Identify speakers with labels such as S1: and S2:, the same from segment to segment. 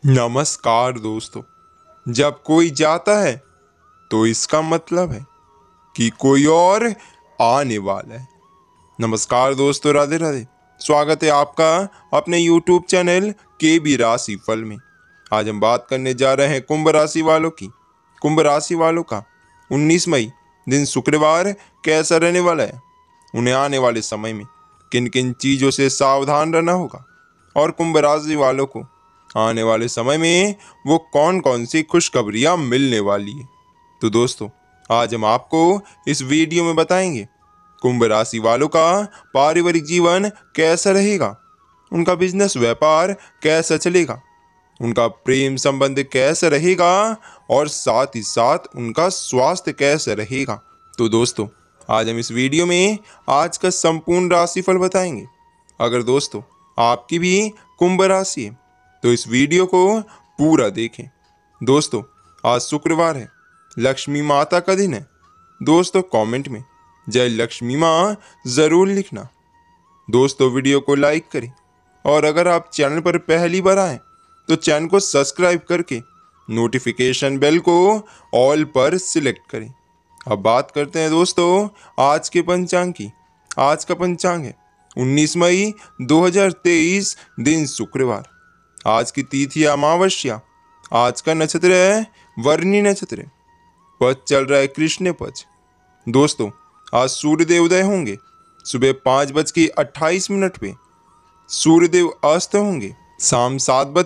S1: नमस्कार दोस्तों। जब कोई जाता है तो इसका मतलब है कि कोई और आने वाला है। नमस्कार दोस्तों, राधे राधे। स्वागत है आपका अपने YouTube चैनल के बी राशि फल में। आज हम बात करने जा रहे हैं कुंभ राशि वालों की। कुंभ राशि वालों का 19 मई दिन शुक्रवार कैसा रहने वाला है, उन्हें आने वाले समय में किन किन चीज़ों से सावधान रहना होगा और कुंभ राशि वालों को आने वाले समय में वो कौन कौन सी खुशखबरियां मिलने वाली है। तो दोस्तों, आज हम आपको इस वीडियो में बताएंगे कुंभ राशि वालों का पारिवारिक जीवन कैसा रहेगा, उनका बिजनेस व्यापार कैसा चलेगा, उनका प्रेम संबंध कैसा रहेगा और साथ ही साथ उनका स्वास्थ्य कैसा रहेगा। तो दोस्तों, आज हम इस वीडियो में आज का संपूर्ण राशिफल बताएंगे। अगर दोस्तों आपकी भी कुंभ राशि है तो इस वीडियो को पूरा देखें। दोस्तों, आज शुक्रवार है, लक्ष्मी माता का दिन है। दोस्तों, कमेंट में जय लक्ष्मी माँ ज़रूर लिखना। दोस्तों, वीडियो को लाइक करें और अगर आप चैनल पर पहली बार आए तो चैनल को सब्सक्राइब करके नोटिफिकेशन बेल को ऑल पर सिलेक्ट करें। अब बात करते हैं दोस्तों आज के पंचांग की। आज का पंचांग है 19 मई 2023 दिन शुक्रवार। आज की तिथि अमावस्या। आज का नक्षत्र है वर्णी नक्षत्र। पक्ष चल रहा है कृष्ण पक्ष। दोस्तों, आज सूर्यदेव उदय होंगे सुबह 5:28 पे। सूर्यदेव अस्त होंगे शाम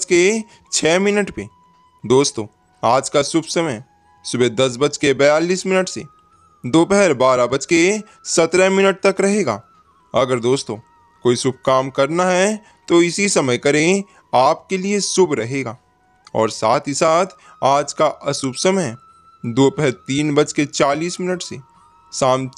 S1: 7:06 पे। दोस्तों, आज का शुभ समय सुबह 10:42 से दोपहर 12:17 तक रहेगा। अगर दोस्तों कोई शुभ काम करना है तो इसी समय करें, आपके लिए शुभ रहेगा। और साथ ही साथ आज का अशुभ समय दोपहर 3:40 से शाम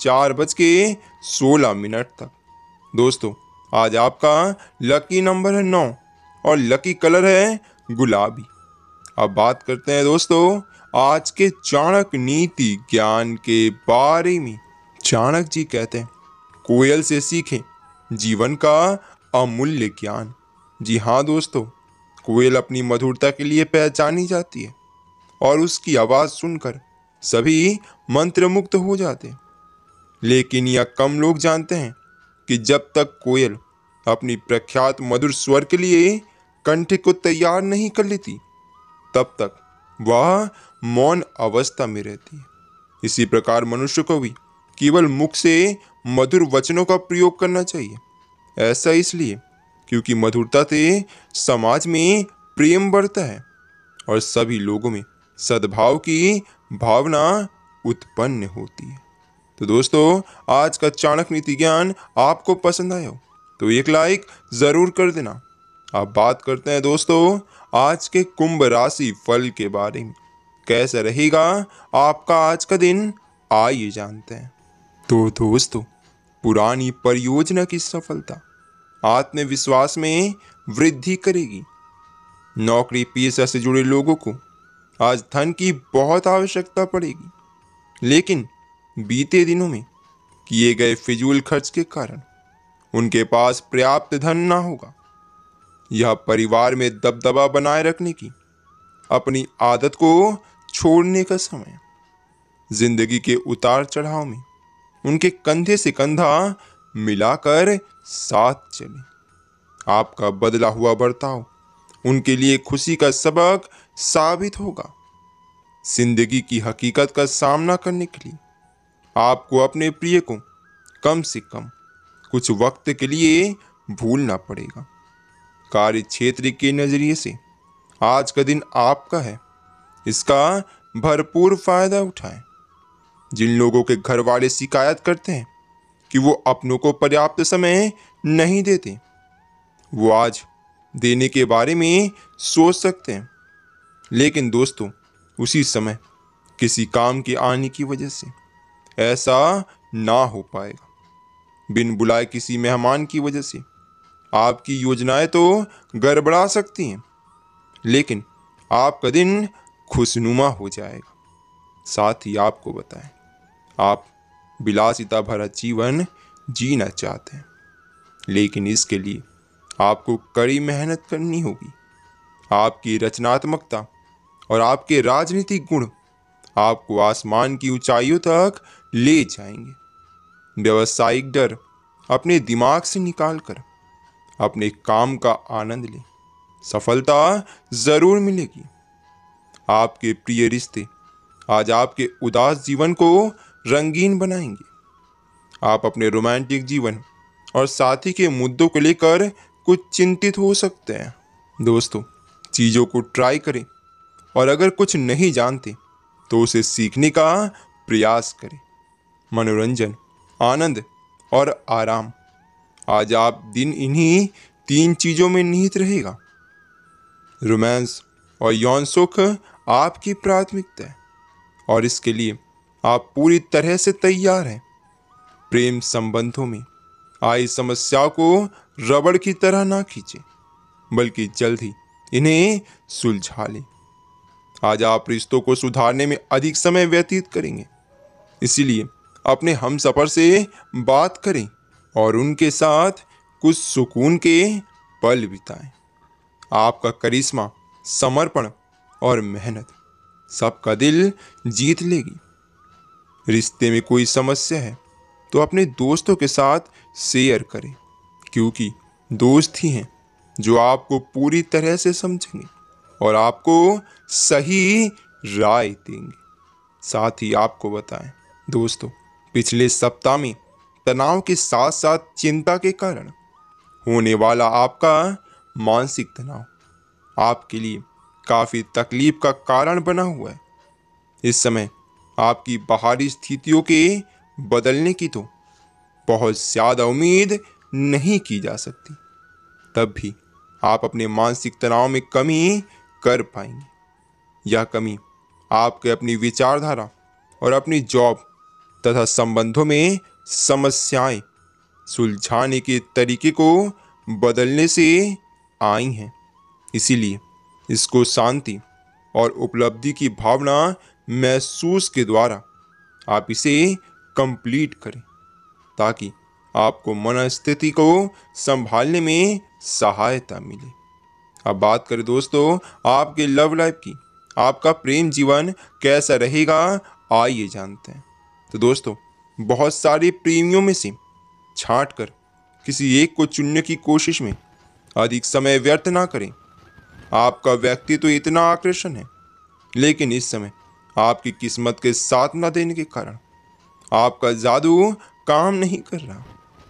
S1: 4:16 तक। दोस्तों, आज आपका लकी नंबर है 9 और लकी कलर है गुलाबी। अब बात करते हैं दोस्तों आज के चाणक्य नीति ज्ञान के बारे में। चाणक्य जी कहते हैं, कोयल से सीखें जीवन का अमूल्य ज्ञान। जी हाँ दोस्तों, कोयल अपनी मधुरता के लिए पहचानी जाती है और उसकी आवाज़ सुनकर सभी मंत्रमुग्ध हो जाते हैं। लेकिन यह कम लोग जानते हैं कि जब तक कोयल अपनी प्रख्यात मधुर स्वर के लिए कंठ को तैयार नहीं कर लेती, तब तक वह मौन अवस्था में रहती है। इसी प्रकार मनुष्य को भी केवल मुख से मधुर वचनों का प्रयोग करना चाहिए। ऐसा इसलिए क्योंकि मधुरता से समाज में प्रेम बढ़ता है और सभी लोगों में सद्भाव की भावना उत्पन्न होती है। तो दोस्तों, आज का चाणक्य नीति ज्ञान आपको पसंद आया हो तो एक लाइक ज़रूर कर देना। अब बात करते हैं दोस्तों आज के कुंभ राशि फल के बारे में। कैसा रहेगा आपका आज का दिन, आइए जानते हैं। तो दोस्तों, पुरानी परियोजना की सफलता आत्मविश्वास में वृद्धि करेगी। नौकरी पेशा से जुड़े लोगों को आज धन की बहुत आवश्यकता पड़ेगी, लेकिन बीते दिनों में किए गए फिजूल खर्च के कारण उनके पास पर्याप्त धन ना होगा। यह परिवार में दबदबा बनाए रखने की अपनी आदत को छोड़ने का समय। जिंदगी के उतार चढ़ाव में उनके कंधे से कंधा मिलाकर साथ चले। आपका बदला हुआ बर्ताव उनके लिए खुशी का सबक साबित होगा। जिंदगी की हकीकत का सामना करने के लिए आपको अपने प्रिय को कम से कम कुछ वक्त के लिए भूलना पड़ेगा। कार्य क्षेत्र के नजरिए से आज का दिन आपका है, इसका भरपूर फायदा उठाएं। जिन लोगों के घर वाले शिकायत करते हैं कि वो अपनों को पर्याप्त समय नहीं देते, वो आज देने के बारे में सोच सकते हैं। लेकिन दोस्तों, उसी समय किसी काम के आने की वजह से ऐसा ना हो पाएगा। बिन बुलाए किसी मेहमान की वजह से आपकी योजनाएं तो गड़बड़ा सकती हैं, लेकिन आपका दिन खुशनुमा हो जाएगा। साथ ही आपको बताएं, आप विलासिता भरा जीवन जीना चाहते हैं, लेकिन इसके लिए आपको कड़ी मेहनत करनी होगी। आपकी रचनात्मकता और आपके राजनीतिक गुण आपको आसमान की ऊंचाइयों तक ले जाएंगे। व्यवसायिक डर अपने दिमाग से निकालकर अपने काम का आनंद लें, सफलता जरूर मिलेगी। आपके प्रिय रिश्ते आज आपके उदास जीवन को रंगीन बनाएंगे। आप अपने रोमांटिक जीवन और साथी के मुद्दों को लेकर कुछ चिंतित हो सकते हैं। दोस्तों, चीज़ों को ट्राई करें और अगर कुछ नहीं जानते तो उसे सीखने का प्रयास करें। मनोरंजन, आनंद और आराम, आज आप दिन इन्हीं 3 चीज़ों में निहित रहेगा। रोमांस और यौन सुख आपकी प्राथमिकता है और इसके लिए आप पूरी तरह से तैयार हैं। प्रेम संबंधों में आई समस्याओं को रबड़ की तरह ना खींचें, बल्कि जल्द ही इन्हें सुलझा लें। आज आप रिश्तों को सुधारने में अधिक समय व्यतीत करेंगे, इसीलिए अपने हमसफर से बात करें और उनके साथ कुछ सुकून के पल बिताएं। आपका करिश्मा, समर्पण और मेहनत सबका दिल जीत लेगी। रिश्ते में कोई समस्या है तो अपने दोस्तों के साथ शेयर करें, क्योंकि दोस्त ही हैं जो आपको पूरी तरह से समझेंगे और आपको सही राय देंगे। साथ ही आपको बताएं दोस्तों, पिछले सप्ताह में तनाव के साथ साथ चिंता के कारण होने वाला आपका मानसिक तनाव आपके लिए काफ़ी तकलीफ का कारण बना हुआ है। इस समय आपकी बाहरी स्थितियों के बदलने की तो बहुत ज़्यादा उम्मीद नहीं की जा सकती, तब भी आप अपने मानसिक तनाव में कमी कर पाएंगे। यह कमी आपके अपनी विचारधारा और अपनी जॉब तथा संबंधों में समस्याएं सुलझाने के तरीके को बदलने से आई हैं। इसीलिए इसको शांति और उपलब्धि की भावना महसूस के द्वारा आप इसे कंप्लीट करें, ताकि आपको मनस्थिति को संभालने में सहायता मिले। अब बात करें दोस्तों आपके लव लाइफ की, आपका प्रेम जीवन कैसा रहेगा, आइए जानते हैं। तो दोस्तों, बहुत सारे प्रेमियों में से छांट कर किसी एक को चुनने की कोशिश में अधिक समय व्यर्थ ना करें। आपका व्यक्तित्व इतना आकर्षण है, लेकिन इस समय आपकी किस्मत के साथ न देने के कारण आपका जादू काम नहीं कर रहा।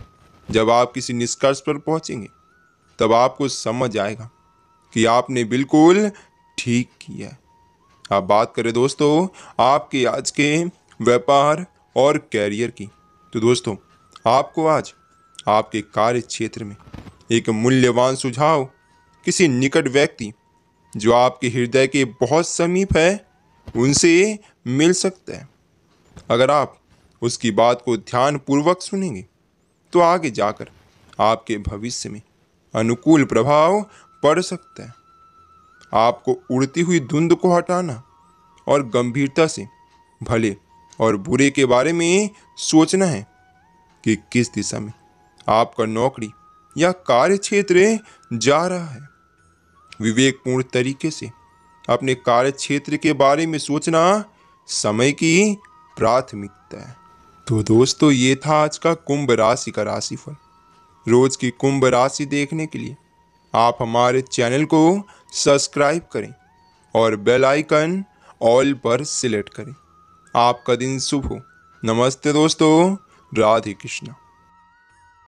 S1: जब आप किसी निष्कर्ष पर पहुंचेंगे तब आपको समझ आएगा कि आपने बिल्कुल ठीक किया है। अब बात करें दोस्तों आपके आज के व्यापार और कैरियर की, तो दोस्तों आपको आज आपके कार्य क्षेत्र में एक मूल्यवान सुझाव किसी निकट व्यक्ति जो आपके हृदय के बहुत समीप है उनसे मिल सकता है। अगर आप उसकी बात को ध्यानपूर्वक सुनेंगे तो आगे जाकर आपके भविष्य में अनुकूल प्रभाव पड़ सकता है। आपको उड़ती हुई धुंध को हटाना और गंभीरता से भले और बुरे के बारे में सोचना है कि किस दिशा में आपका नौकरी या कार्य क्षेत्र जा रहा है। विवेकपूर्ण तरीके से अपने कार्य क्षेत्र के बारे में सोचना समय की प्राथमिकता है। तो दोस्तों, ये था आज का कुंभ राशि का राशिफल। रोज की कुंभ राशि देखने के लिए आप हमारे चैनल को सब्सक्राइब करें और बेल आइकन ऑल पर सिलेक्ट करें। आपका दिन शुभ हो। नमस्ते दोस्तों, राधे कृष्णा।